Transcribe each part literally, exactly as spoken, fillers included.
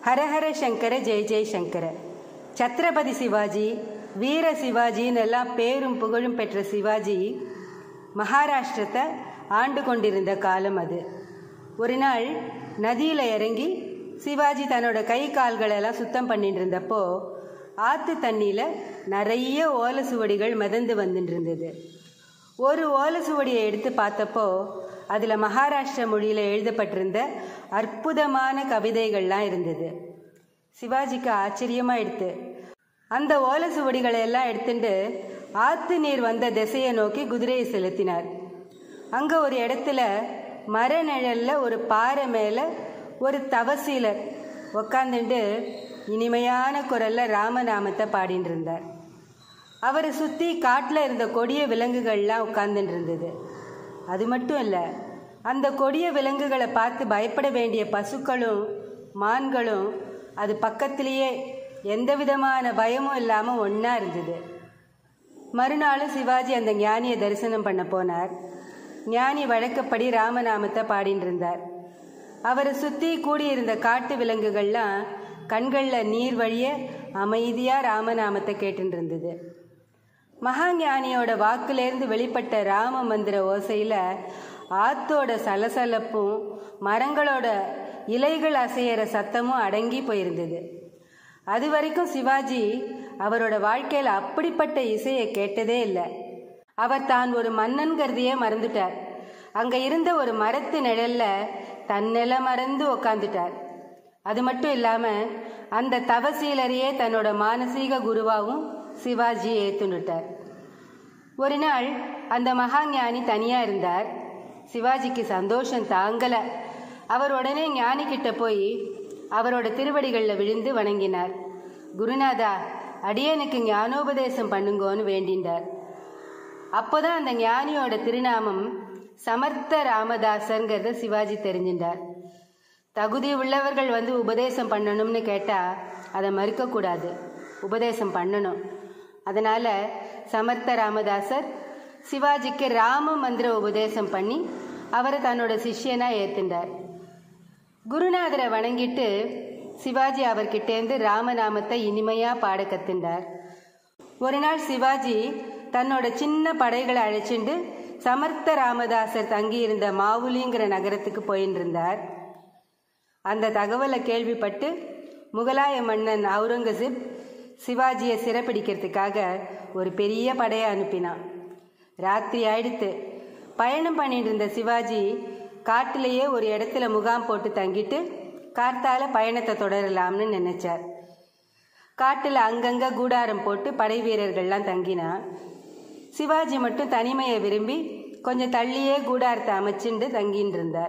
ஹரஹர சங்கர ஜெய ஜெயசங்கர. சத்ரபதி சிவாஜி, வீர சிவாஜின்னு எல்லாம் பேரும் புகழும் பெற்ற சிவாஜி மகாராஷ்டிரத்தை ஆண்டு கொண்டிருந்த காலம் அது. ஒரு நாள் நதியில் இறங்கி சிவாஜி தன்னோட கை கால்களெல்லாம் சுத்தம் பண்ணிட்டு இருந்தப்போ ஆற்று தண்ணியில் நிறைய ஓலை சுவடிகள் மிதந்து வந்துட்டு இருந்தது. ஒரு ஓலை சுவடியை எடுத்து பார்த்தப்போ அதில் மகாராஷ்டிர மொழியில் எழுதப்பட்டிருந்த அற்புதமான கவிதைகள்லாம் இருந்தது. சிவாஜிக்கு ஆச்சரியமாக எடுத்து அந்த ஓலை சுவடிகளை எல்லாம் எடுத்துட்டு ஆற்று நீர் வந்த திசையை நோக்கி குதிரையை செலுத்தினார். அங்கே ஒரு இடத்துல மர நிழலில் ஒரு பாறை மேலே ஒரு தவசீலர் உக்காந்துட்டு இனிமையான குரலில் ராமநாமத்தை பாடின்னு இருந்தார். அவரை சுற்றி காட்டில் இருந்த கொடிய விலங்குகள்லாம் உட்கார்ந்துட்டு இருந்தது. அது மட்டும் இல்லை, அந்த கொடிய விலங்குகளை பார்த்து பயப்பட வேண்டிய பசுக்களும் மான்களும் அது பக்கத்திலேயே எந்த விதமான பயமும் இல்லாமல் ஒன்றா இருந்தது. மறுநாள் சிவாஜி அந்த ஞானியை தரிசனம் பண்ண போனார். ஞானி வழக்கப்படி ராமநாமத்தை பாடின்னு இருந்தார். அவரை சுற்றி கூடியிருந்த காட்டு விலங்குகள்லாம் கண்களில் நீர் வழிய அமைதியாக ராமநாமத்தை கேட்டுட்டு இருந்தது. மகா ஞானியோட வாக்குலேருந்து வெளிப்பட்ட ராம மந்திர ஓசையில் ஆத்தோட சலசலப்பும் மரங்களோட இலைகள் அசையிற சத்தமும் அடங்கி போயிருந்தது. அது வரைக்கும் சிவாஜி அவரோட வாழ்க்கையில் அப்படிப்பட்ட இசையை கேட்டதே இல்லை. அவர் தான் ஒரு மன்னன்கிறதையே மறந்துட்டார். அங்கே இருந்த ஒரு மரத்து நிழலில் தன்னில மறந்து உக்காந்துட்டார். அது மட்டும் இல்லாமல் அந்த தவசீலரையே தன்னோட மானசீக குருவாகவும் சிவாஜி ஏற்றுனுட்டார். ஒரு நாள் அந்த மகாஞானி தனியாக இருந்தார். சிவாஜிக்கு சந்தோஷம் தாங்கலை. அவர் உடனே ஞானிக்கிட்ட போய் அவரோட திருவடிகளில் விழுந்து வணங்கினார். குருநாதா, அடியனுக்கு ஞானோபதேசம் பண்ணுங்கோன்னு வேண்டினார். அப்போதான் அந்த ஞானியோட திருநாமம் சமர்த்த ராமதாசங்கிறத சிவாஜி தெரிஞ்சின்றார். தகுதி உள்ளவர்கள் வந்து உபதேசம் பண்ணணும்னு கேட்டால் அதை மறுக்கக்கூடாது, உபதேசம் பண்ணணும். அதனால் சமர்த்த ராமதாசர் சிவாஜிக்கு ராம மந்திர உபதேசம் பண்ணி அவரை தன்னோட சிஷ்யனாக ஏற்றுண்டார். குருநாதரை வணங்கிட்டு சிவாஜி அவர்கிட்டேருந்து ராமநாமத்தை இனிமையாக பாட கற்றுண்டார். ஒரு நாள் சிவாஜி தன்னோட சின்ன படைகளை அழைச்சிட்டு சமர்த்த ராமதாசர் தங்கியிருந்த மாவுலிங்கிற நகரத்துக்கு போயின்னு இருந்தார். அந்த தகவலை கேள்விப்பட்டு முகலாய மன்னன் அவுரங்கசீப் சிவாஜியை சிறைப்பிடிக்கிறதுக்காக ஒரு பெரிய படையை அனுப்பினான். ராத்திரி ஆயிடுத்து. பயணம் பண்ணிட்டு இருந்த சிவாஜி காட்டிலேயே ஒரு இடத்துல முகாம் போட்டு தங்கிட்டு கார்த்தால பயணத்தை தொடரலாம்னு நினைச்சார். காட்டில் அங்கங்கே கூடாரம் போட்டு படை வீரர்கள்லாம் தங்கினா. சிவாஜி மட்டும் தனிமையை விரும்பி கொஞ்சம் தள்ளியே கூடாரத்தை அமைச்சுண்டு தங்கின்னு இருந்தார்.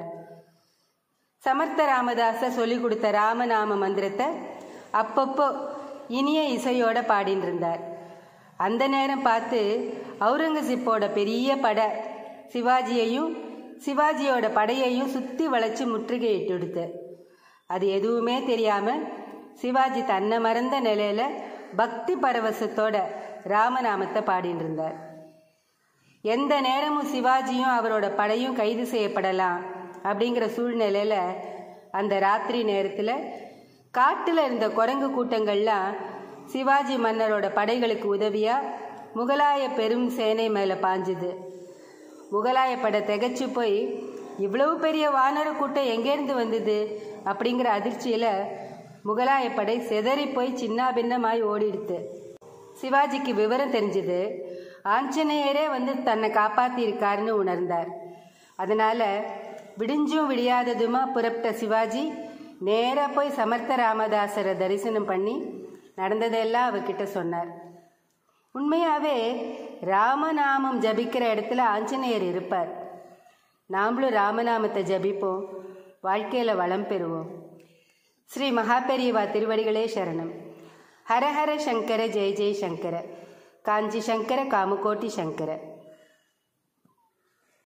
சமர்த்த ராமதாசர் சொல்லி கொடுத்த ராமநாம மந்திரத்தை அப்பப்போ இனிய இசையோட பாடின்னு இருந்தார். அந்த நேரம் பார்த்து அவுரங்கசீப்போட பெரிய படை சிவாஜியையும் சிவாஜியோட படையையும் சுற்றி வளைச்சி முற்றுகையிட்டு எடுத்து, அது எதுவுமே தெரியாமல் சிவாஜி தன்னை மறந்த நிலையில பக்தி பரவசத்தோட ராமநாமத்தை பாடின்னு இருந்தார். எந்த நேரமும் சிவாஜியும் அவரோட படையும் கைது செய்யப்படலாம் அப்படிங்கிற சூழ்நிலையில் அந்த ராத்திரி நேரத்தில் காட்டில் இருந்த குரங்கு கூட்டங்கள்லாம் சிவாஜி மன்னரோட படைகளுக்கு உதவியாக முகலாய பெரும் சேனை மேலே பாஞ்சுது. முகலாய படை திகச்சு போய் இவ்வளவு பெரிய வானர கூட்டம் எங்கேருந்து வந்தது அப்படிங்கிற அதிர்ச்சியில் முகலாய படை செதறி போய் சின்ன பின்னமாய் ஓடிடுது. சிவாஜிக்கு விவரம் தெரிஞ்சுது. ஆஞ்சநேயரே வந்து தன்னை காப்பாற்றியிருக்காருன்னு உணர்ந்தார். அதனால் விடிஞ்சும் விடியாததுமா புறப்பட்ட சிவாஜி நேராக போய் சமர்த்த ராமதாசரை தரிசனம் பண்ணி நடந்ததெல்லாம் அவர்கிட்ட சொன்னார். உண்மையாகவே ராமநாமம் ஜபிக்கிற இடத்துல ஆஞ்சநேயர் இருப்பார். நாமளும் ராமநாமத்தை ஜபிப்போம், வாழ்க்கையில் வளம் பெறுவோம். ஸ்ரீ மகாபெரியவா திருவடிகளே சரணம். ஹரஹர சங்கர ஜெய ஜெய சங்கர. காஞ்சி சங்கர காமகோட்டி சங்கர.